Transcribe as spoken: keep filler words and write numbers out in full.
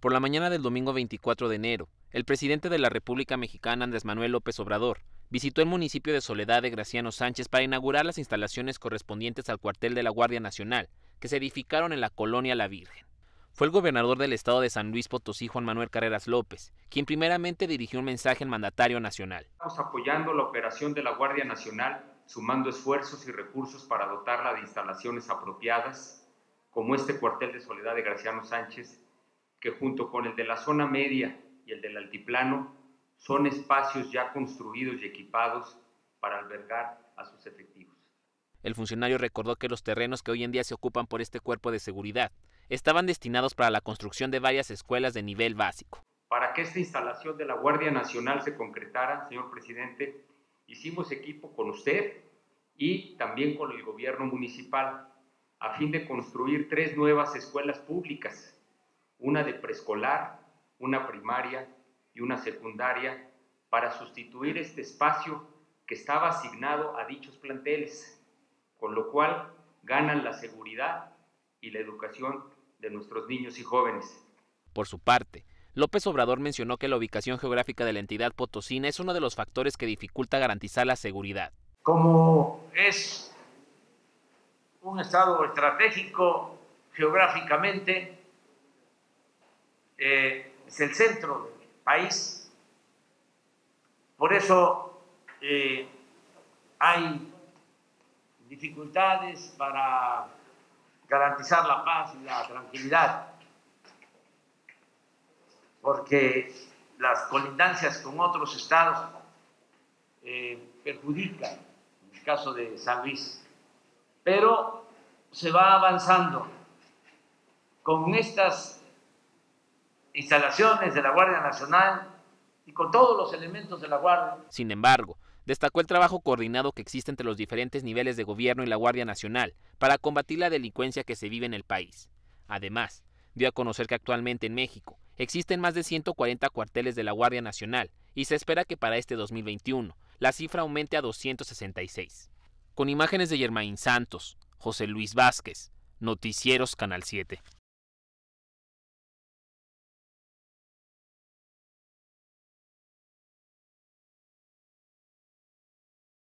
Por la mañana del domingo veinticuatro de enero, el presidente de la República Mexicana, Andrés Manuel López Obrador, visitó el municipio de Soledad de Graciano Sánchez para inaugurar las instalaciones correspondientes al cuartel de la Guardia Nacional, que se edificaron en la colonia La Virgen. Fue el gobernador del estado de San Luis Potosí, Juan Manuel Carreras López, quien primeramente dirigió un mensaje al mandatario nacional. Estamos apoyando la operación de la Guardia Nacional, sumando esfuerzos y recursos para dotarla de instalaciones apropiadas, como este cuartel de Soledad de Graciano Sánchez, que junto con el de la zona media y el del altiplano, son espacios ya construidos y equipados para albergar a sus efectivos. El funcionario recordó que los terrenos que hoy en día se ocupan por este cuerpo de seguridad estaban destinados para la construcción de varias escuelas de nivel básico. Para que esta instalación de la Guardia Nacional se concretara, señor presidente, hicimos equipo con usted y también con el gobierno municipal, a fin de construir tres nuevas escuelas públicas, una de preescolar, una primaria y una secundaria, para sustituir este espacio que estaba asignado a dichos planteles, con lo cual ganan la seguridad y la educación de nuestros niños y jóvenes. Por su parte, López Obrador mencionó que la ubicación geográfica de la entidad potosina es uno de los factores que dificulta garantizar la seguridad. Como es un estado estratégico geográficamente, eh, es el centro del país, por eso eh, hay dificultades para garantizar la paz y la tranquilidad, porque las colindancias con otros estados eh, perjudican, en el caso de San Luis, pero se va avanzando con estas instalaciones de la Guardia Nacional y con todos los elementos de la Guardia. Sin embargo, destacó el trabajo coordinado que existe entre los diferentes niveles de gobierno y la Guardia Nacional para combatir la delincuencia que se vive en el país. Además, dio a conocer que actualmente en México existen más de ciento cuarenta cuarteles de la Guardia Nacional y se espera que para este dos mil veintiuno la cifra aumente a doscientos sesenta y seis. Con imágenes de Yermaín Santos, José Luis Vázquez, Noticieros Canal siete.